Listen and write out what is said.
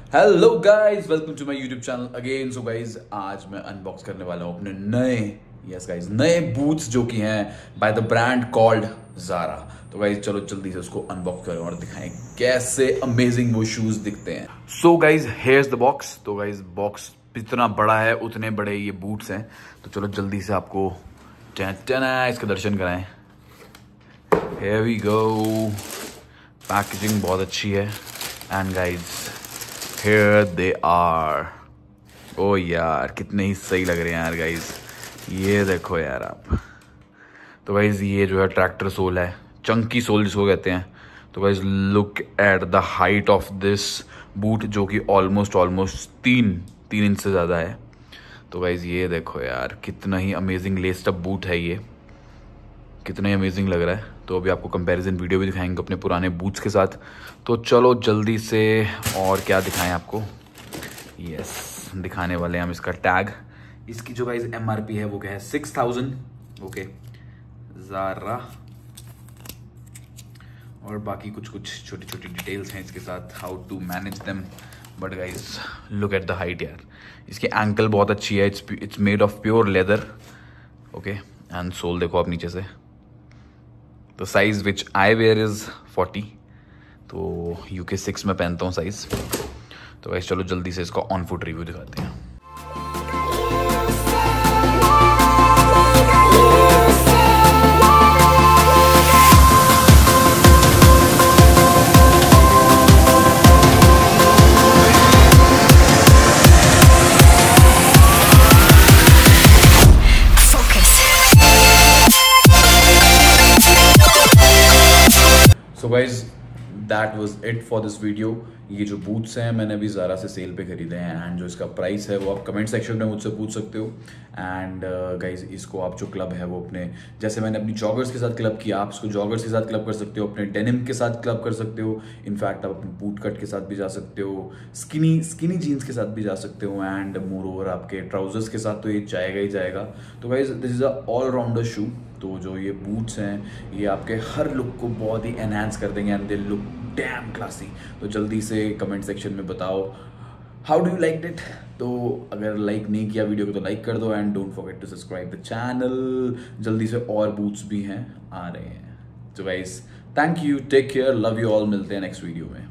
Hello guys, welcome to my YouTube channel again. So guys, आज मैं unbox करने वाला हूँ अपने नए बूट्स जो कि हैं by the brand called Zara. तो गाइस चलो जल्दी से उसको अनबॉक्स करें और दिखाएं कैसे अमेजिंग वो शूज़ दिखते हैं। So guys, here's the box. तो गाइस बॉक्स जितना बड़ा है उतने बड़े ये बूट्स हैं। तो चलो जल्दी से आपको इसके दर्शन कराएं। Here we go। पैकेजिंग बहुत अच्छी है and guys here they are। ओ यार कितने ही सही लग रहे हैं यार गाइस, ये देखो यार आप। तो गाइस ये जो है ट्रैक्टर सोल है, चंकी सोल जिसको कहते हैं। तो guys look at the height of this boot जो कि ऑलमोस्ट तीन इंच से ज़्यादा है। तो गाइस ये देखो यार कितना ही अमेजिंग लेस्ड अप बूट है ये, कितना ही अमेजिंग लग रहा है। तो अभी आपको कंपैरिजन वीडियो भी दिखाएंगे अपने पुराने बूट्स के साथ। तो चलो जल्दी से, और क्या दिखाएं आपको। यस, दिखाने वाले हैं हम इसका टैग। इसकी जो गाइस MRP है वो क्या है 6000। Okay, Zara. और बाकी कुछ छोटी छोटी डिटेल्स हैं इसके साथ, how to manage them. But guys look at the height यार, इसकी एंकल बहुत अच्छी है। It's made of pure leather. Okay, and sole देखो आप नीचे से। तो size which I wear is 40। तो UK 6 में पहनता हूँ साइज। तो गाइस चलो जल्दी से इसका ऑन फुट रिव्यू दिखाते हैं। So guys that was it for this video. ये जो बूट्स हैं मैंने अभी ज़ारा से सेल पे खरीदे हैं एंड जो इसका प्राइस है वो आप कमेंट सेक्शन में मुझसे पूछ सकते हो। एंड गाइज इसको आप जो क्लब है वो अपने, जैसे मैंने अपनी जॉगर्स के साथ क्लब किया, आप इसको जॉगर्स के साथ क्लब कर सकते हो, अपने डेनिम के साथ क्लब कर सकते हो। इनफैक्ट आप अपने बूट कट के साथ भी जा सकते हो, स्किनी जीन्स के साथ भी जा सकते हो, एंड मोर ओवर आपके ट्राउजर्स के साथ तो ये जाएगा ही जाएगा। तो guys this is a all rounder shoe. तो जो ये बूट्स हैं ये आपके हर लुक को बहुत ही एनहांस कर देंगे and they look damn classy. तो जल्दी से कमेंट सेक्शन में बताओ how do you like it. तो अगर लाइक नहीं किया वीडियो को तो लाइक कर दो and don't forget to subscribe the channel. जल्दी से और बूट्स भी हैं, आ रहे हैं। तो guys thank you, take care, love you all. मिलते हैं नेक्स्ट वीडियो में।